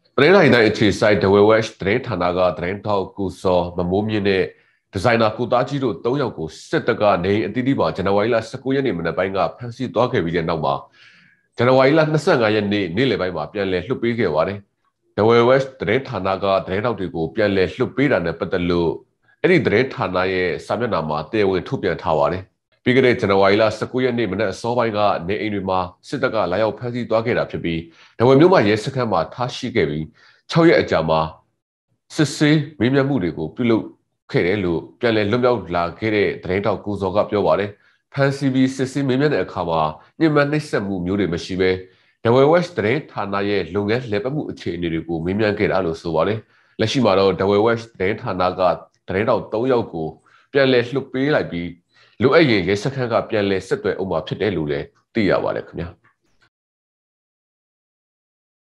သတင်းတိုင်းတိုင်းအခြေစိုက် Dawei Watch သတင်းဌာနကသတင်းထောက်ကိုစောမမိုးမြင့်နဲ့ဒီဇိုင်နာကိုသားကြီးတို့၃ယောက်ကိုစစ်တပ်ကနေအတီးတီးမှာဇန်နဝါရီလ19ရက်နေ့မနက်ပိုင်းကဖမ်းဆီးသွားခဲ့ပြီးတဲ့နောက်မှာဇန်နဝါရီလ25ရက်နေ့နေ့လယ်ပိုင်းမှာပြန်လည်လွှတ်ပေးခဲ့ပါတယ်။ Dawei Watch သတင်းဌာနကသတင်းထောက်တွေကိုပြန်လည်လွှတ်ပေးတာနဲ့ပတ်သက်လို့အဲ့ဒီသတင်းဌာနရဲ့စာမျက်နှာမှာတရားဝင်ထုတ်ပြန်ထားပါတယ်။ပြီးခဲ့တဲ့ဇန်နဝါရီလ19ရက်နေ့မနက်အစောပိုင်းကနေအိမ်တွေမှာစစ်တပ်ကလာရောက်ဖမ်းဆီးသွားခဲ့တာဖြစ်ပြီးဒဝယ်မြို့မှာရဲစခန်းမှာထားရှိခဲ့ပြီး6ရက်အကြာမှာစစ်ဆေးမေးမြန်းမှုတွေကိုပြုလုပ်ခဲ့တယ်လို့ပြန်လည်လွတ်မြောက်လာခဲ့တဲ့သတင်းတောက်ကိုစောကပြောပါတယ်။ဖန်စီဘီစစ်ဆေးမေးမြန်းတဲ့အခါမှာညှဉ်းပန်းနှိပ်စက်မှုမျိုးတွေမရှိဘဲDawei Watch သတင်းဌာနရဲ့လုပ်ငန်းလည်ပတ်မှုအခြေအနေတွေကိုမေးမြန်းခဲ့တာလို့ဆိုပါတယ်။လက်ရှိမှာတော့ Dawei Watch သတင်းဌာနကသတင်းတောက်3ယောက်ကိုပြန်လည်လွှတ်ပေးလိုက်ပြီးလိုအပ်ရင်ရဲစခန်းကပြန်လည်ဆက်သွယ်အောင်မှာဖြစ်တယ်လို့လည်းသိရပါတယ်ခင်ဗျာ။